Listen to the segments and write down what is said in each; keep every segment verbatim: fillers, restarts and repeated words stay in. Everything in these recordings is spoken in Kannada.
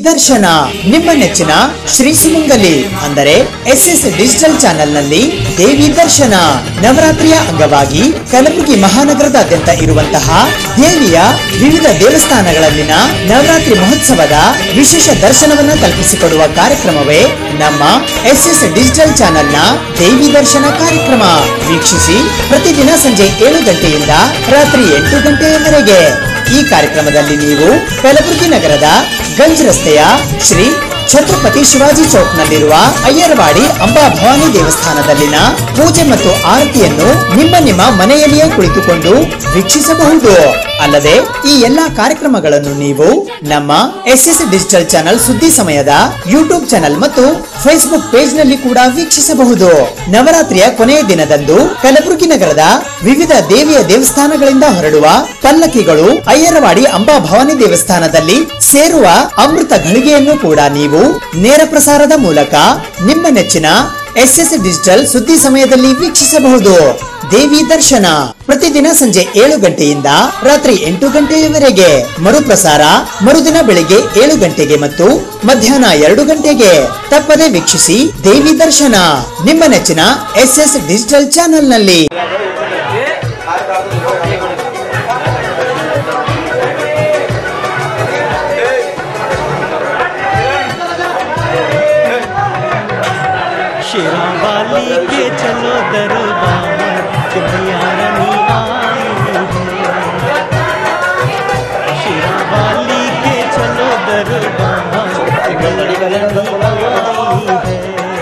ದರ್ಶನ ನಿಮ್ಮ ನೆಚ್ಚಿನ ಶ್ರೀ ಸುಮಂಗಲಿ ಅಂದರೆ ಎಸ್ ಎಸ್ ಡಿಜಿಟಲ್ ಚಾನೆಲ್ ನಲ್ಲಿ ದೇವಿ ದರ್ಶನ ನವರಾತ್ರಿಯ ಅಂಗವಾಗಿ ಕಲಬುರಗಿ ಮಹಾನಗರದಾದ್ಯಂತ ಇರುವಂತಹ ದೇವಿಯ ವಿವಿಧ ದೇವಸ್ಥಾನಗಳಲ್ಲಿನ ನವರಾತ್ರಿ ಮಹೋತ್ಸವದ ವಿಶೇಷ ದರ್ಶನವನ್ನ ಕಲ್ಪಿಸಿಕೊಡುವ ಕಾರ್ಯಕ್ರಮವೇ ನಮ್ಮ ಎಸ್ ಎಸ್ ಡಿಜಿಟಲ್ ಚಾನೆಲ್ ನ ದೇವಿ ದರ್ಶನ ಕಾರ್ಯಕ್ರಮ ವೀಕ್ಷಿಸಿ ಪ್ರತಿದಿನ ಸಂಜೆ ಏಳು ಗಂಟೆಯಿಂದ ರಾತ್ರಿ ಎಂಟು ಗಂಟೆಯವರೆಗೆ ಈ ಕಾರ್ಯಕ್ರಮದಲ್ಲಿ ನೀವು ಕಲಬುರಗಿ ನಗರದ ಗಂಜ್ ರಸ್ತೆಯ ಶ್ರೀ ಛತ್ರಪತಿ ಶಿವಾಜಿ ಚೌಕ್ ನಲ್ಲಿರುವ ಅಯ್ಯರವಾಡಿ ಅಂಬಾ ಭವಾನಿ ದೇವಸ್ಥಾನದಲ್ಲಿನ ಪೂಜೆ ಮತ್ತು ಆರತಿಯನ್ನು ನಿಮ್ಮ ನಿಮ್ಮ ಮನೆಯಲ್ಲಿಯೇ ಕುಳಿತುಕೊಂಡು ವೀಕ್ಷಿಸಬಹುದು. ಅಲ್ಲದೆ ಈ ಎಲ್ಲಾ ಕಾರ್ಯಕ್ರಮಗಳನ್ನು ನೀವು ನಮ್ಮ ಎಸ್ ಎಸ್ ಡಿಜಿಟಲ್ ಚಾನೆಲ್ ಸುದ್ದಿ ಸಮಯದ ಯೂಟ್ಯೂಬ್ ಚಾನೆಲ್ ಮತ್ತು ಫೇಸ್ಬುಕ್ ಪೇಜ್ ನಲ್ಲಿ ಕೂಡ ವೀಕ್ಷಿಸಬಹುದು. ನವರಾತ್ರಿಯ ಕೊನೆಯ ದಿನದಂದು ಕಲಬುರಗಿ ನಗರದ ವಿವಿಧ ದೇವಿಯ ದೇವಸ್ಥಾನಗಳಿಂದ ಹೊರಡುವ ಪಲ್ಲಕ್ಕಿಗಳು ಅಯ್ಯರವಾಡಿ ಅಂಬಾ ಭವಾನಿ ದೇವಸ್ಥಾನದಲ್ಲಿ ಸೇರುವ ಅಮೃತ ಘಳಿಗೆಯನ್ನು ಕೂಡ ನೀವು ನೇರ ಪ್ರಸಾರದ ಮೂಲಕ ನಿಮ್ಮ ನೆಚ್ಚಿನ ಎಸ್ ಎಸ್ ಡಿಜಿಟಲ್ ಸುದ್ದಿ ಸಮಯದಲ್ಲಿ ವೀಕ್ಷಿಸಬಹುದು. ದೇವಿ ದರ್ಶನ ಪ್ರತಿದಿನ ಸಂಜೆ ಏಳು ಗಂಟೆಯಿಂದ ರಾತ್ರಿ ಎಂಟು ಗಂಟೆಯವರೆಗೆ, ಮರುಪ್ರಸಾರ ಮರುದಿನ ಬೆಳಿಗ್ಗೆ ಏಳು ಗಂಟೆಗೆ ಮತ್ತು ಮಧ್ಯಾಹ್ನ ಎರಡು ಗಂಟೆಗೆ. ತಪ್ಪದೆ ವೀಕ್ಷಿಸಿ ದೇವಿ ದರ್ಶನ ನಿಮ್ಮ ನೆಚ್ಚಿನ ಎಸ್ ಎಸ್ ಡಿಜಿಟಲ್ ಚಾನೆಲ್ ನಲ್ಲಿ. शेरावाली के चलो दरबार मैया रानी आई है। शेरावाली के चलो दरबार मैया रानी आई है।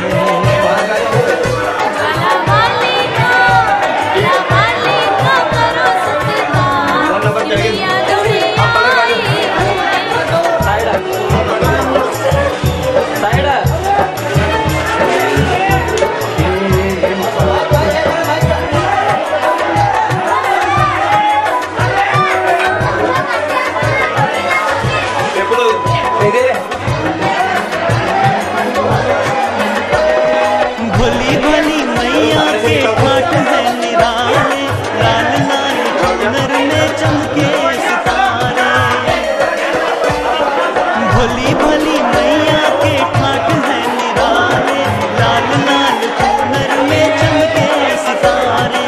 भोली भोली मैया के घाट है निराले, लाल लाल चुनर में चमके सितारे। भोली भोली मैया के घाट है निराले, लाल लाल चुनर में चमके सितारे।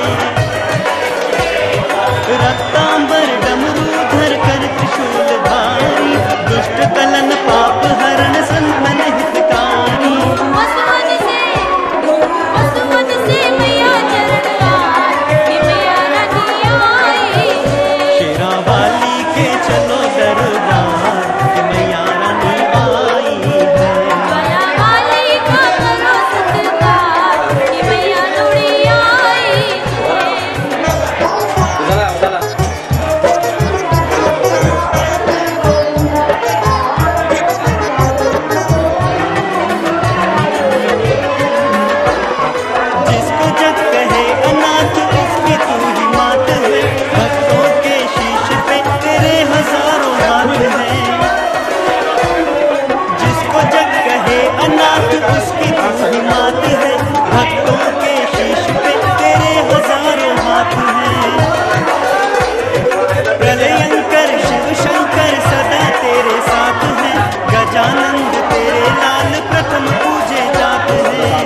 रक्तांबर डमरू धर कर त्रिशूल धारी, दुष्ट कलन पाप हरण संतन हितकारी। शेरावाली के चलो दरबार मैया रानी आई है। जिसको जग कहे अनाथ उसकी तू ही मात है, भक्तों के शीश पे तेरे हजारों हाथ हैं। जिसको जग कहे अनाथ उसकी तू ही मात है, भक्तों के शीश पे तेरे हजारों हाथ हैं। प्रलयंकर शिव शंकर सदा तेरे साथ हैं, गजानंद तेरे लाल प्रथम पूजे जाते हैं।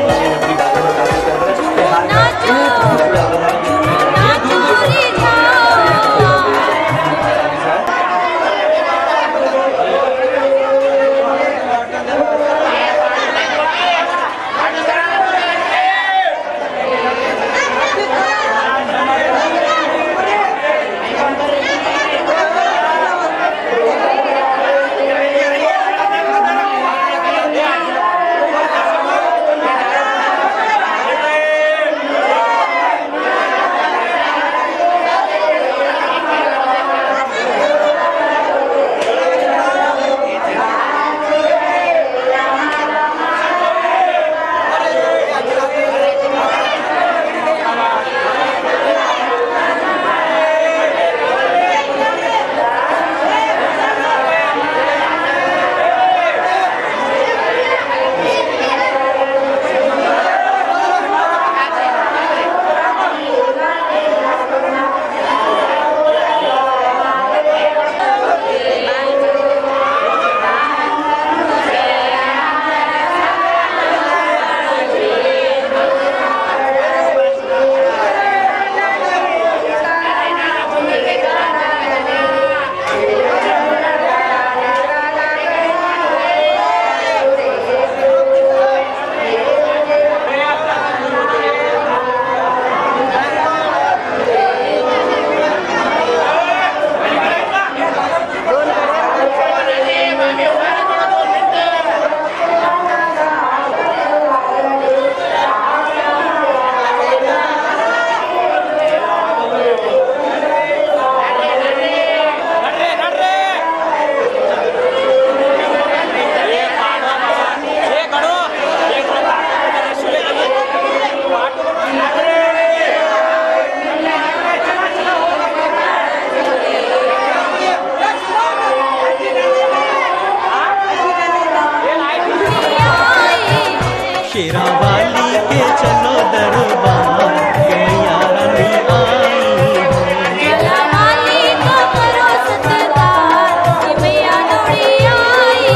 शेरा वाली के चलो दरबार के मैया रानी आई है। शेरा वाली को करो सत्कार कि मैया दौड़ी आई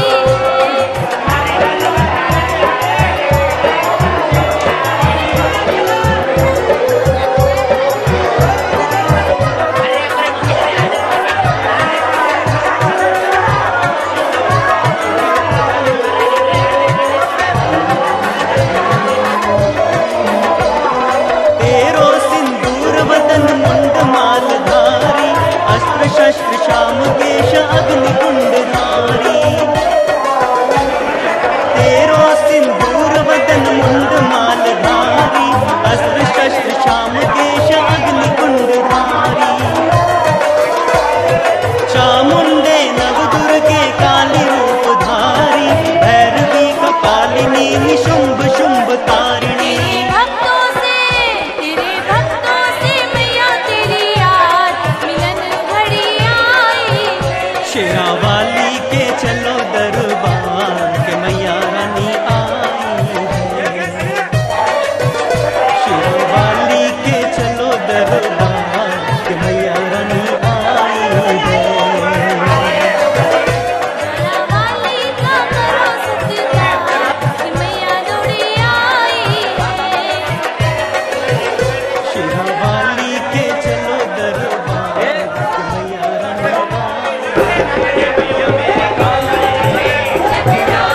तेरो सिंदूर वदन मुंड मालधारी अस्त्र शस्त्र श्याम केश अग्नि कुंडधारी। तेरो सिंदूर वदन मुंड मालधारी अस्त्र शस्त्र श्याम केश अग्नि कुंडधारी। चामुंडे नवदुर्गे काली रूपधारी भैरवी कपालिनी निशुंभ शुंभ तारिणी। भक्तों से तेरे भक्तों से मैया तेरी याद मिलन घड़ी आई शेरा वाली के चलो दरबार के मैया रानी आई है। शेरा वाली के चलो दरबार के मैया रानी आई है। शेरा वाली का करो सत्कार कि मैया दौड़ी आई शेरा वाली के चलो दरबार के मैया रानी आई है।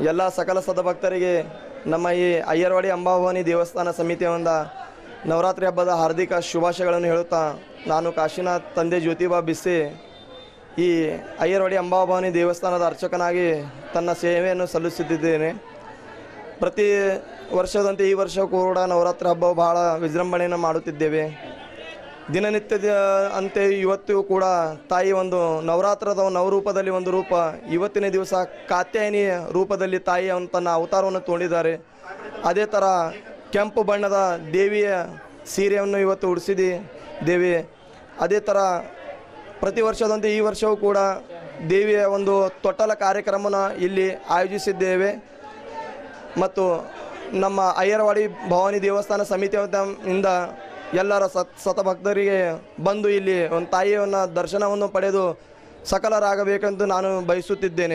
ಎಲ್ಲ ಸಕಲ ಸದ್ಭಕ್ತರಿಗೆ ನಮ್ಮ ಈ ಅಯ್ಯರವಾಡಿ ಅಂಬಾಭವಾನಿ ದೇವಸ್ಥಾನ ಸಮಿತಿಯಿಂದ ನವರಾತ್ರಿ ಹಬ್ಬದ ಹಾರ್ದಿಕ ಶುಭಾಶಯಗಳನ್ನು ಹೇಳುತ್ತಾ, ನಾನು ಕಾಶಿನಾಥ್ ತಂದೆ ಜ್ಯೋತಿಬಾ ಬಿಸ್ಸೆ ಈ ಅಯ್ಯರವಾಡಿ ಅಂಬಾಭವಾನಿ ದೇವಸ್ಥಾನದ ಅರ್ಚಕನಾಗಿ ತನ್ನ ಸೇವೆಯನ್ನು ಸಲ್ಲಿಸುತ್ತಿದ್ದೇನೆ. ಪ್ರತಿ ವರ್ಷದಂತೆ ಈ ವರ್ಷ ಕೂಡ ನವರಾತ್ರಿ ಹಬ್ಬ ಬಹಳ ವಿಜೃಂಭಣೆಯನ್ನು ಮಾಡುತ್ತಿದ್ದೇವೆ. ದಿನನಿತ್ಯದ ಅಂತೆ ಇವತ್ತು ಕೂಡ ತಾಯಿ ಒಂದು ನವರಾತ್ರದ ನವರೂಪದಲ್ಲಿ ಒಂದು ರೂಪ, ಇವತ್ತಿನ ದಿವಸ ಕಾತ್ಯಾಯನಿ ರೂಪದಲ್ಲಿ ತಾಯಿ ತನ್ನ ಅವತಾರವನ್ನು ತೋಡಿದ್ದಾರೆ. ಅದೇ ಥರ ಕೆಂಪು ಬಣ್ಣದ ದೇವಿಯ ಸೀರೆಯನ್ನು ಇವತ್ತು ಉಡಿಸಿದಿ ದೇವಿ. ಅದೇ ಥರ ಪ್ರತಿ ವರ್ಷದಂತೆ ಈ ವರ್ಷವೂ ಕೂಡ ದೇವಿಯ ಒಂದು ತೊಟ್ಟಲ ಕಾರ್ಯಕ್ರಮನ ಇಲ್ಲಿ ಆಯೋಜಿಸಿದ್ದೇವೆ ಮತ್ತು ನಮ್ಮ ಅಯ್ಯರವಾಡಿ ಭವಾನಿ ದೇವಸ್ಥಾನ ಸಮಿತಿಯಿಂದ ಎಲ್ಲರ ಸತ್ ಸತಭಕ್ತರಿಗೆ ಬಂದು ಇಲ್ಲಿ ಒಂದು ತಾಯಿಯನ್ನು ದರ್ಶನವನ್ನು ಪಡೆದು ಸಕಲರಾಗಬೇಕೆಂದು ನಾನು ಬಯಸುತ್ತಿದ್ದೇನೆ.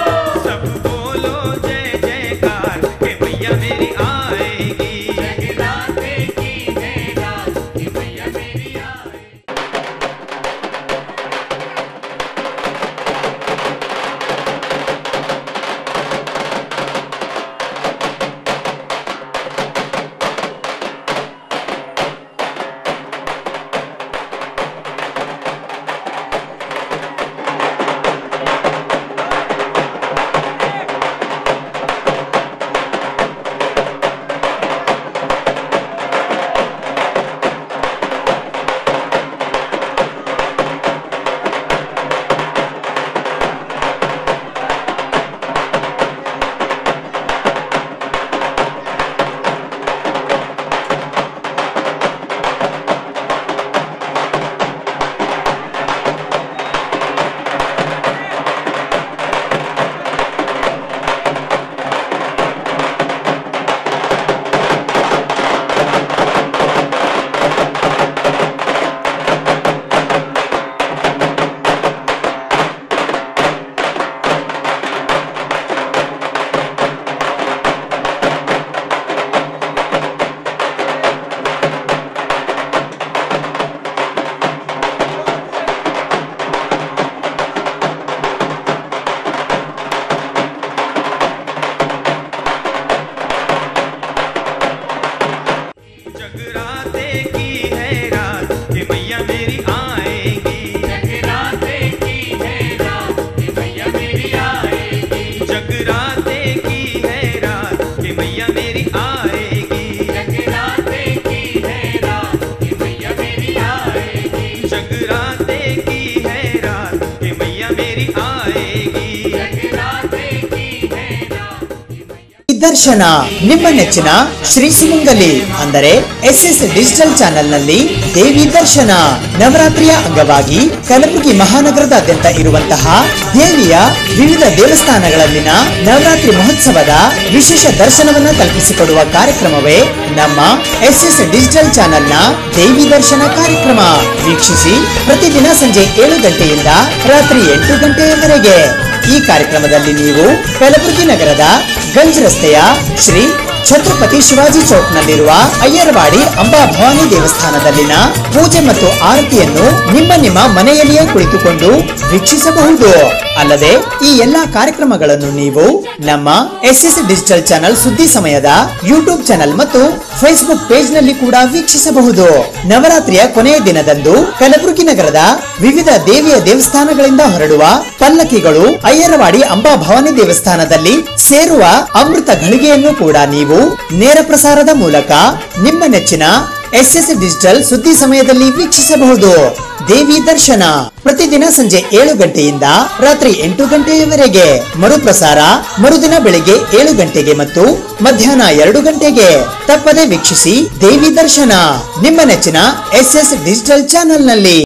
ದರ್ಶನ ನಿಮ್ಮ ನೆಚ್ಚಿನ ಶ್ರೀ ಸುಮಂಗಲಿ ಅಂದರೆ ಎಸ್ ಎಸ್ ಡಿಜಿಟಲ್ ಚಾನೆಲ್ ನಲ್ಲಿ ದೇವಿ ದರ್ಶನ ನವರಾತ್ರಿಯ ಅಂಗವಾಗಿ ಕಲಬುರಗಿ ಮಹಾನಗರದಾದ್ಯಂತ ಇರುವಂತಹ ದೇವಿಯ ವಿವಿಧ ದೇವಸ್ಥಾನಗಳಲ್ಲಿನ ನವರಾತ್ರಿ ಮಹೋತ್ಸವದ ವಿಶೇಷ ದರ್ಶನವನ್ನ ಕಲ್ಪಿಸಿಕೊಡುವ ಕಾರ್ಯಕ್ರಮವೇ ನಮ್ಮ ಎಸ್ ಎಸ್ ಡಿಜಿಟಲ್ ಚಾನೆಲ್ ನ ದೇವಿ ದರ್ಶನ ಕಾರ್ಯಕ್ರಮ. ವೀಕ್ಷಿಸಿ ಪ್ರತಿದಿನ ಸಂಜೆ ಏಳು ಗಂಟೆಯಿಂದ ರಾತ್ರಿ ಎಂಟು ಗಂಟೆಯವರೆಗೆ. ಈ ಕಾರ್ಯಕ್ರಮದಲ್ಲಿ ನೀವು ಕಲಬುರಗಿ ನಗರದ ಗಂಜ್ ರಸ್ತೆಯ ಶ್ರೀ ಛತ್ರಪತಿ ಶಿವಾಜಿ ಚೌಕ್ ನಲ್ಲಿರುವ ಅಯ್ಯರವಾಡಿ ಅಂಬಾ ಭವಾನಿ ದೇವಸ್ಥಾನದಲ್ಲಿನ ಪೂಜೆ ಮತ್ತು ಆರತಿಯನ್ನು ನಿಮ್ಮ ನಿಮ್ಮ ಮನೆಯಲ್ಲಿಯೇ ಕುಳಿತುಕೊಂಡು ವೀಕ್ಷಿಸಬಹುದು. ಅಲ್ಲದೆ ಈ ಎಲ್ಲಾ ಕಾರ್ಯಕ್ರಮಗಳನ್ನು ನೀವು ನಮ್ಮ ಎಸ್ ಎಸ್ ಡಿಜಿಟಲ್ ಚಾನೆಲ್ ಸುದ್ದಿ ಸಮಯದ ಯೂಟ್ಯೂಬ್ ಚಾನೆಲ್ ಮತ್ತು ಫೇಸ್ಬುಕ್ ಪೇಜ್ ನಲ್ಲಿ ಕೂಡ ವೀಕ್ಷಿಸಬಹುದು. ನವರಾತ್ರಿಯ ಕೊನೆಯ ದಿನದಂದು ಕಲಬುರಗಿ ನಗರದ ವಿವಿಧ ದೇವಿಯ ದೇವಸ್ಥಾನಗಳಿಂದ ಹೊರಡುವ ಪಲ್ಲಕ್ಕಿಗಳು ಅಯ್ಯರವಾಡಿ ಅಂಬಾ ಭವಾನಿ ದೇವಸ್ಥಾನದಲ್ಲಿ ಸೇರುವ ಅಮೃತ ಘಳಿಗೆಯನ್ನು ಕೂಡ ನೀವು ನೇರ ಪ್ರಸಾರದ ಮೂಲಕ ನಿಮ್ಮ ನೆಚ್ಚಿನ ಎಸ್ ಎಸ್ ಡಿಜಿಟಲ್ ಸುದ್ದಿ ಸಮಯದಲ್ಲಿ ವೀಕ್ಷಿಸಬಹುದು. ದೇವಿ ದರ್ಶನ ಪ್ರತಿದಿನ ಸಂಜೆ ಏಳು ಗಂಟೆಯಿಂದ ರಾತ್ರಿ ಎಂಟು ಗಂಟೆಯವರೆಗೆ. ಮರುಪ್ರಸಾರ ಮರುದಿನ ಬೆಳಿಗ್ಗೆ ಏಳು ಗಂಟೆಗೆ ಮತ್ತು ಮಧ್ಯಾಹ್ನ ಎರಡು ಗಂಟೆಗೆ. ತಪ್ಪದೆ ವೀಕ್ಷಿಸಿ ದೇವಿ ದರ್ಶನ ನಿಮ್ಮ ನೆಚ್ಚಿನ ಎಸ್ ಎಸ್ ಡಿಜಿಟಲ್ ಚಾನೆಲ್ ನಲ್ಲಿ.